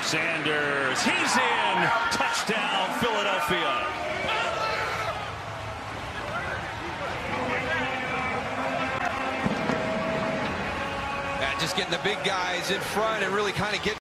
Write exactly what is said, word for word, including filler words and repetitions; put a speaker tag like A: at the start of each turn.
A: Sanders, he's in. Touchdown, Philadelphia.
B: Yeah, just getting the big guys in front and really kind of getting